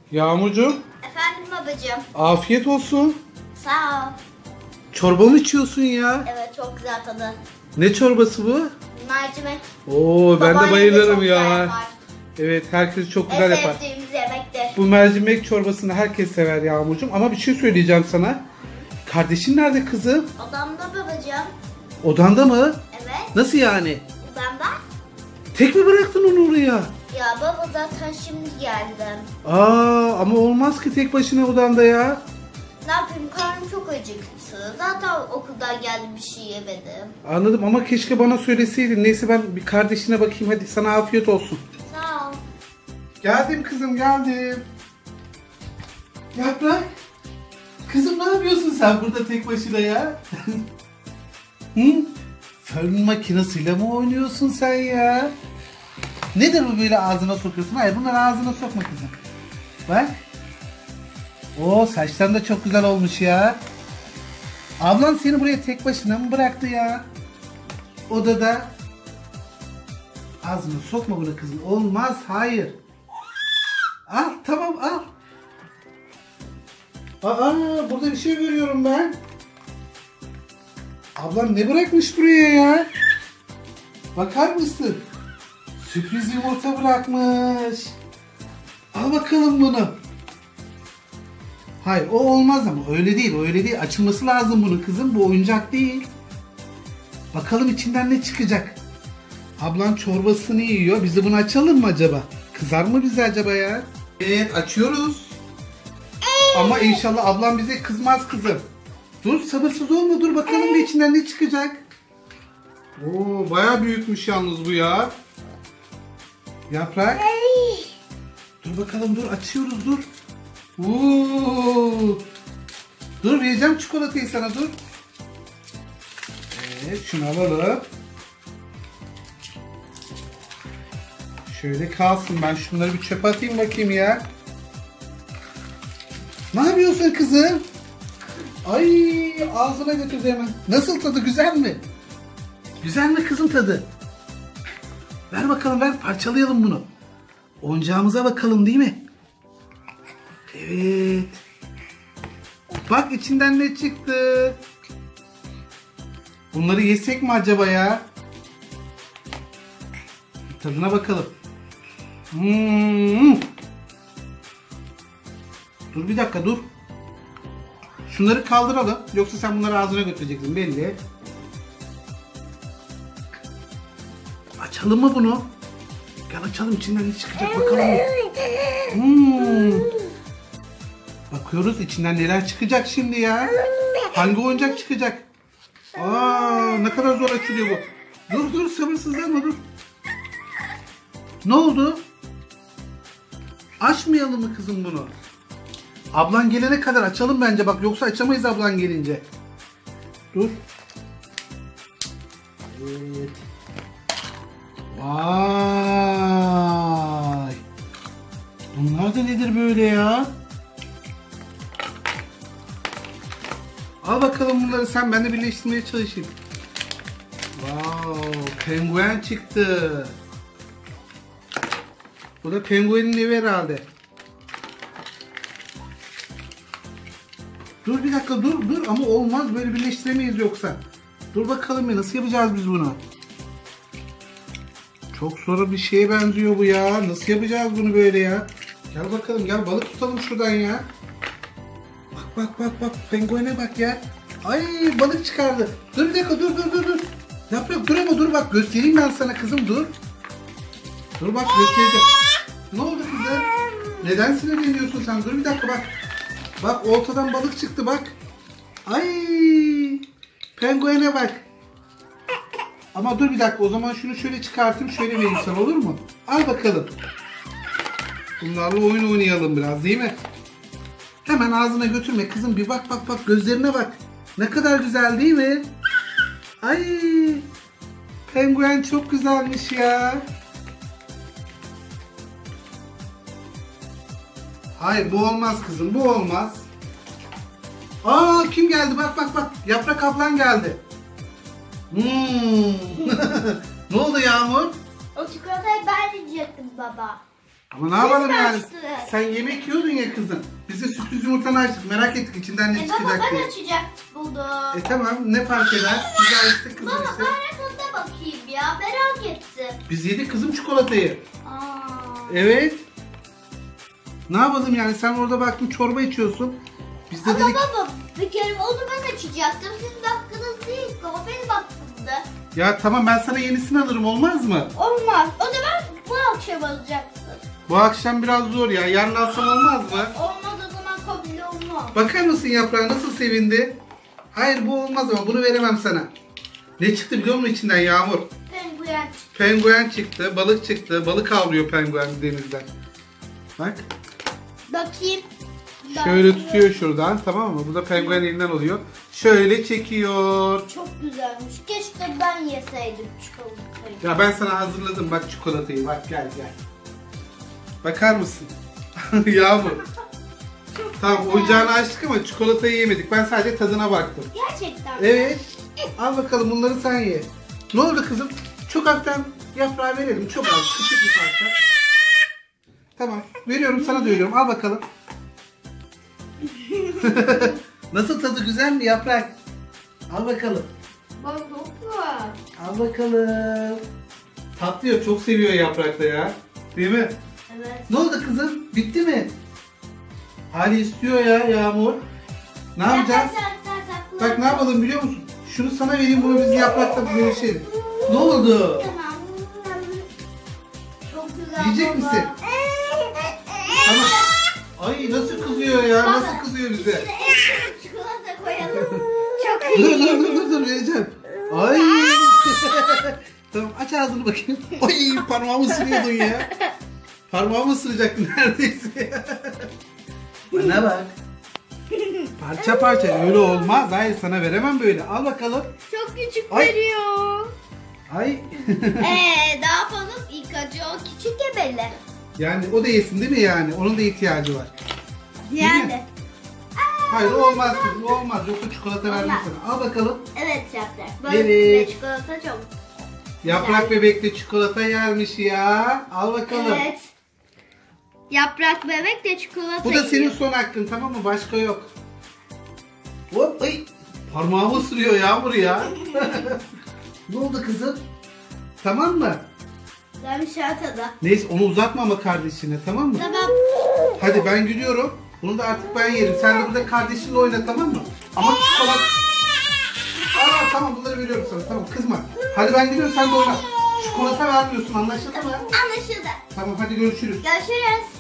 Yağmurcuğum, Efendim babacığım. afiyet olsun. Sağ ol. Çorba mı içiyorsun ya? Evet, çok güzel tadı. Ne çorbası bu? Mercimek. Oo, ben de Babaannem bayılırım çok ya. güzel yapar. Evet, herkes çok En güzel yapar. sevdiğimiz yemektir. Bu mercimek çorbasını herkes sever Yağmurcuğum. Ama bir şey söyleyeceğim sana. Kardeşin nerede kızım? Odamda babacığım. Odanda mı? Evet. Nasıl yani? Odamda. Tek mi bıraktın onu oraya? Ya baba, zaten şimdi geldim. Ama olmaz ki tek başına odanda ya. Ne yapayım, karnım çok acıktı. Zaten okuldan geldim, bir şey yemedim. Anladım ama keşke bana söyleseydin. Neyse, ben bir kardeşine bakayım, hadi sana afiyet olsun. Sağ ol. Geldim kızım, geldim. Yaprak. Kızım, ne yapıyorsun sen burada tek başına ya? Hı? Fön makinesiyle mi oynuyorsun sen ya? Nedir bu böyle ağzına sokuyorsun? Hayır, bunları ağzına sokma kızım. Bak. Oo, saçların da çok güzel olmuş ya. Ablan seni buraya tek başına mı bıraktı ya? Odada. Ağzına sokma bunu kızım. Olmaz, hayır. Al, tamam, al. Burada bir şey görüyorum ben. Ablam ne bırakmış buraya ya? Bakar mısın? Sürpriz yumurta bırakmış. Al bakalım bunu. Hayır, o olmaz ama. Öyle değil, öyle değil. Açılması lazım bunun kızım. Bu oyuncak değil. Bakalım içinden ne çıkacak. Ablam çorbasını yiyor. Biz de bunu açalım mı acaba? Kızar mı bize acaba ya? Evet, açıyoruz. Ama inşallah ablam bize kızmaz kızım. Dur, sabırsız olma, dur bakalım bir içinden ne çıkacak. Oo, bayağı büyükmüş yalnız bu ya. Yaprak. Dur bakalım, dur, açıyoruz, dur. Oo. Dur, vereceğim çikolatayı sana, dur. Evet, şunu alalım. Şöyle kalsın, ben şunları bir çöpe atayım bakayım ya. Ne yapıyorsun kızım? Ay, ağzına götürdü hemen. Nasıl tadı, güzel mi? Güzel mi kızım tadı? Ver bakalım, ver, parçalayalım bunu. Oyuncağımıza bakalım, değil mi? Evet. Bak içinden ne çıktı. Bunları yesek mi acaba ya? Tadına bakalım. Dur bir dakika, dur. Şunları kaldıralım. Yoksa sen bunları ağzına götüreceksin belli. Açalım mı bunu? Gel açalım, içinden ne çıkacak bakalım. Bakıyoruz içinden neler çıkacak şimdi ya. Hangi oyuncak çıkacak? Ne kadar zor açılıyor bu. Dur, sabırsızlanma, dur. Ne oldu? Açmayalım mı kızım bunu? Ablan gelene kadar açalım bence, bak, yoksa açamayız ablan gelince. Dur. Evet. Vay. Bunlar da nedir böyle ya? Al bakalım bunları sen, ben de birleştirmeye çalışayım. Wow, penguen çıktı. Bu da penguenin evi herhalde. Dur bir dakika, dur ama olmaz, böyle birleştiremeyiz yoksa. Dur bakalım ya, nasıl yapacağız biz bunu? Çok zor bir şeye benziyor bu ya. Nasıl yapacağız bunu böyle ya? Gel bakalım, gel balık tutalım şuradan ya. Bak penguene bak ya. Ay, balık çıkardı. Dur bir dakika, dur. Yaprak, dur ama dur, bak göstereyim ben sana kızım, dur. Dur bak, göstereceğim. Ne oldu kızım? Neden sinirleniyorsun sen? Dur bir dakika bak. Bak, oltadan balık çıktı bak. Ay, penguene bak. Ama dur bir dakika, o zaman şunu şöyle çıkartayım, şöyle vereyim sana, olur mu? Al bakalım. Bunlarla oyun oynayalım biraz, değil mi? Hemen ağzına götürme kızım, bir bak gözlerine bak. Ne kadar güzel değil mi? Ay, penguen çok güzelmiş ya. Hayır, bu olmaz kızım, bu olmaz. Kim geldi, bak. Yaprak ablan geldi. Ne oldu Yağmur? O çikolatayı ben yiyecektim baba. Ama ne yapalım yani? açtın. Sen yemek yiyordun ya kızım. Biz de sürpriz yumurtanı açtık. Merak ettik içinden ne Baba çıkacak ben diye. açacaktım bunu. Tamam, ne fark eder? Biz de açtık kızım Baba işte. bana tadına bakayım ya, merak ettim. Biz yedik kızım çikolatayı. Aa. Evet. Ne yapalım yani? Sen orada baktın çorba içiyorsun. Biz de Ama dedik baba bir kere onu ben açacaktım. Sizin hakkınız değil. Baba benim hakkımda. ya tamam ben sana yenisini alırım olmaz mı? Olmaz. O zaman bu akşam alacaksın. Bu akşam biraz zor ya. Yarın alsam olmaz mı? Olmaz o zaman, kabul olmaz. Bakar mısın yaprağı nasıl sevindi? Hayır bu olmaz ama bunu veremem sana. Ne çıktı biliyor musun içinden Yağmur? Penguen. Penguen çıktı, balık çıktı. Balık avlıyor penguen denizden. Bak. Bakayım. Şöyle tutuyor şuradan, tamam mı? Bu da penguen elinden alıyor. Şöyle çekiyor. Çok güzelmiş. Keşke ben yeseydim çikolatayı. Ya ben sana hazırladım bak çikolatayı. Bak gel gel. Bakar mısın? Yağmur. Tamam oyuncağını açtık ama çikolatayı yemedik. Ben sadece tadına baktım. Gerçekten. Evet. Al bakalım bunları sen ye. Ne oldu kızım? Çok hafiften yaprağı verelim. Çok az. Küçük bir parça. Tamam. Veriyorum sana da veriyorum. Al bakalım. Nasıl tadı, güzel mi yaprak? Al bakalım. Bak çok var. Al bakalım. Tatlı ya, çok seviyor yaprakta ya. Değil mi? Evet. Ne oldu kızım? Bitti mi? Hali istiyor ya Yağmur. Ne yapacağız? Bak ne yapalım biliyor musun? Şunu sana vereyim, bunu biz yaprakla bölüşelim. Ne oldu? Tamam. Çok güzel. Yiyecek baba. misin? Tamam. Ay nasıl kızıyor ya? Baba. Nasıl kızıyor bize? İçine çikolata koyalım. Çok Dur iyi. dur vereceğim. Ay. Tamam aç ağzını bakayım. Ay parmağımı ısırıyordun ya. Parmağımı ısıracaktın neredeyse. Bana bak. Parça parça öyle olmaz. Hayır sana veremem böyle. Al bakalım. Çok küçük Ay. veriyor. Ay. Ne yapalım? İlk önce o küçük ya belli. Yani o da yesin değil mi yani? Onun da ihtiyacı var. mi? Yani. Hayır o olmaz kızım. O olmaz. Yoksa çikolata vermem Olmaz. sana. Al bakalım. Evet yaprak. Böyle Evet. ve çikolata çok. Yaprak bebekle çikolata yermiş ya. Al bakalım. Evet. Yaprak bebek de çikolata Bu da senin yiyor. son hakkın, tamam mı? Başka yok. Hop ay. Parmağımı ısırıyor Yağmur ya. Ne oldu kızım? Tamam mı? Ben bir şey atadım. Neyse onu uzatma ama kardeşine, tamam mı? Tamam. Hadi ben gidiyorum. Bunu da artık ben yerim. Sen de burada kardeşinle oyna, tamam mı? Ama çikolata... Aa tamam bunları veriyorum sana, tamam kızma. Hadi ben gidiyorum, sen de oyna. Çikolata vermiyorsun, anlaşıldı mı? Anlaşıldı. Tamam hadi görüşürüz. Görüşürüz.